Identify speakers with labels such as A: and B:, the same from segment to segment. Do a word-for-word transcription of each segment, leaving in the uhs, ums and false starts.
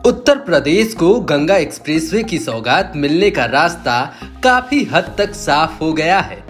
A: उत्तर प्रदेश को गंगा एक्सप्रेसवे की सौगात मिलने का रास्ता काफी हद तक साफ हो गया है।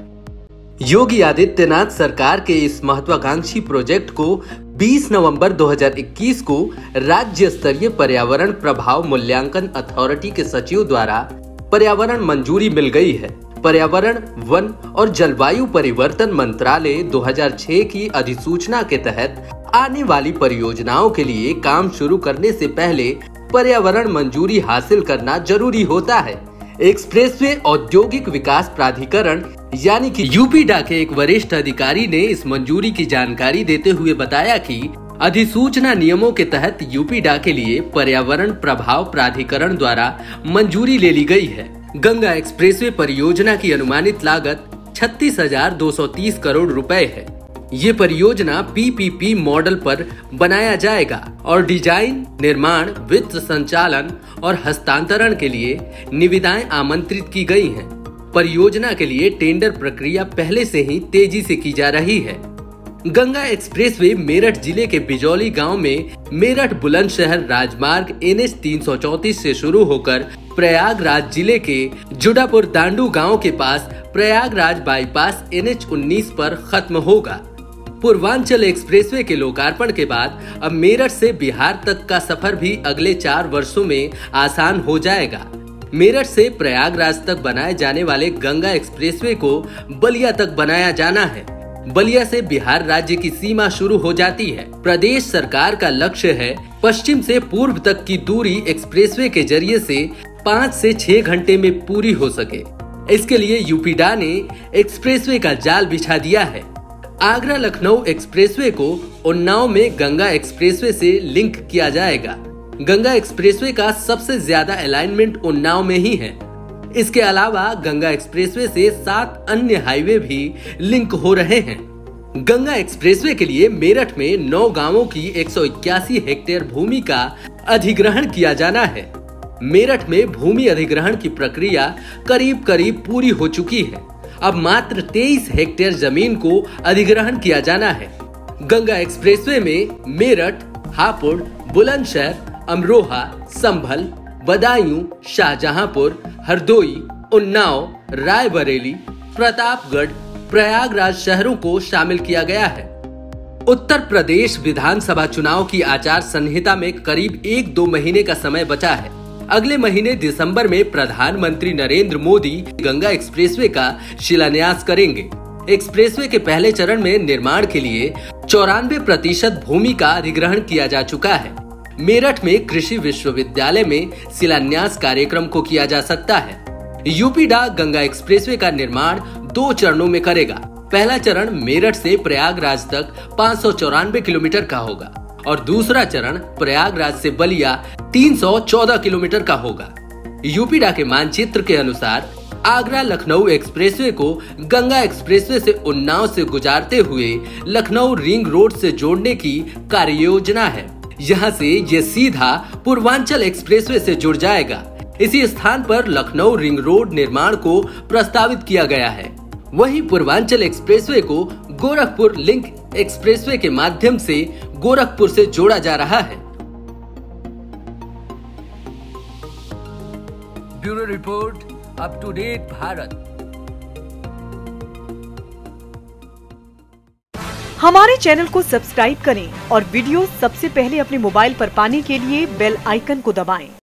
A: योगी आदित्यनाथ सरकार के इस महत्वाकांक्षी प्रोजेक्ट को बीस नवंबर दो हज़ार इक्कीस को राज्य स्तरीय पर्यावरण प्रभाव मूल्यांकन अथॉरिटी के सचिव द्वारा पर्यावरण मंजूरी मिल गई है। पर्यावरण, वन और जलवायु परिवर्तन मंत्रालय दो हज़ार छह की अधिसूचना के तहत आने वाली परियोजनाओं के लिए काम शुरू करने से पहले पर्यावरण मंजूरी हासिल करना जरूरी होता है। एक्सप्रेसवे औद्योगिक विकास प्राधिकरण यानी कि यूपीडा के एक वरिष्ठ अधिकारी ने इस मंजूरी की जानकारी देते हुए बताया कि अधिसूचना नियमों के तहत यूपीडा के लिए पर्यावरण प्रभाव प्राधिकरण द्वारा मंजूरी ले ली गई है। गंगा एक्सप्रेसवे परियोजना की अनुमानित लागत छत्तीस हजार दो सौ तीस करोड़ रुपए है। ये परियोजना पीपीपी मॉडल पर बनाया जाएगा और डिजाइन, निर्माण, वित्त संचालन और हस्तांतरण के लिए निविदाएं आमंत्रित की गई हैं। परियोजना के लिए टेंडर प्रक्रिया पहले से ही तेजी से की जा रही है। गंगा एक्सप्रेसवे मेरठ जिले के बिजौली गांव में मेरठ बुलंदशहर राजमार्ग एन एच तीन सौ चौंतीस से शुरू होकर प्रयागराज जिले के जुडापुर दांडू गांव के पास प्रयागराज बाईपास एन एच उन्नीस पर खत्म होगा। पूर्वांचल एक्सप्रेसवे के लोकार्पण के बाद अब मेरठ से बिहार तक का सफर भी अगले चार वर्षों में आसान हो जाएगा। मेरठ से प्रयागराज तक बनाए जाने वाले गंगा एक्सप्रेसवे को बलिया तक बनाया जाना है। बलिया से बिहार राज्य की सीमा शुरू हो जाती है। प्रदेश सरकार का लक्ष्य है पश्चिम से पूर्व तक की दूरी एक्सप्रेसवे के जरिए से पाँच से छह घंटे में पूरी हो सके। इसके लिए यूपीडा ने एक्सप्रेसवे का जाल बिछा दिया है। आगरा लखनऊ एक्सप्रेसवे को उन्नाव में गंगा एक्सप्रेसवे से लिंक किया जाएगा। गंगा एक्सप्रेसवे का सबसे ज्यादा अलाइनमेंट उन्नाव में ही है। इसके अलावा गंगा एक्सप्रेसवे से सात अन्य हाईवे भी लिंक हो रहे हैं। गंगा एक्सप्रेसवे के लिए मेरठ में नौ गांवों की एक सौ इक्यासी हेक्टेयर भूमि का अधिग्रहण किया जाना है। मेरठ में भूमि अधिग्रहण की प्रक्रिया करीब करीब पूरी हो चुकी है। अब मात्र तेईस हेक्टेयर जमीन को अधिग्रहण किया जाना है। गंगा एक्सप्रेसवे में मेरठ, हापुड़, बुलंदशहर, अमरोहा, संभल, बदायूं, शाहजहांपुर, हरदोई, उन्नाव, रायबरेली, प्रतापगढ़, प्रयागराज शहरों को शामिल किया गया है। उत्तर प्रदेश विधानसभा चुनाव की आचार संहिता में करीब एक दो महीने का समय बचा है। अगले महीने दिसंबर में प्रधानमंत्री नरेंद्र मोदी गंगा एक्सप्रेसवे का शिलान्यास करेंगे। एक्सप्रेसवे के पहले चरण में निर्माण के लिए चौरानवे प्रतिशत भूमि का अधिग्रहण किया जा चुका है। मेरठ में कृषि विश्वविद्यालय में शिलान्यास कार्यक्रम को किया जा सकता है। यूपीडा गंगा एक्सप्रेसवे का निर्माण दो चरणों में करेगा। पहला चरण मेरठ से प्रयागराज तक पाँच सौ चौरानवे किलोमीटर का होगा और दूसरा चरण प्रयागराज से बलिया तीन सौ चौदह किलोमीटर का होगा। यूपीडा के मानचित्र के अनुसार आगरा लखनऊ एक्सप्रेसवे को गंगा एक्सप्रेसवे से उन्नाव से गुजारते हुए लखनऊ रिंग रोड से जोड़ने की कार्ययोजना है। यहाँ से ये सीधा पूर्वांचल एक्सप्रेसवे से जुड़ जाएगा। इसी स्थान पर लखनऊ रिंग रोड निर्माण को प्रस्तावित किया गया है। वहीं पूर्वांचल एक्सप्रेसवे को गोरखपुर लिंक एक्सप्रेसवे के माध्यम से गोरखपुर से जोड़ा जा रहा है। Bureau report, up to date Bharat.
B: हमारे चैनल को सब्सक्राइब करें और वीडियो सबसे पहले अपने मोबाइल पर पाने के लिए बेल आइकन को दबाएं।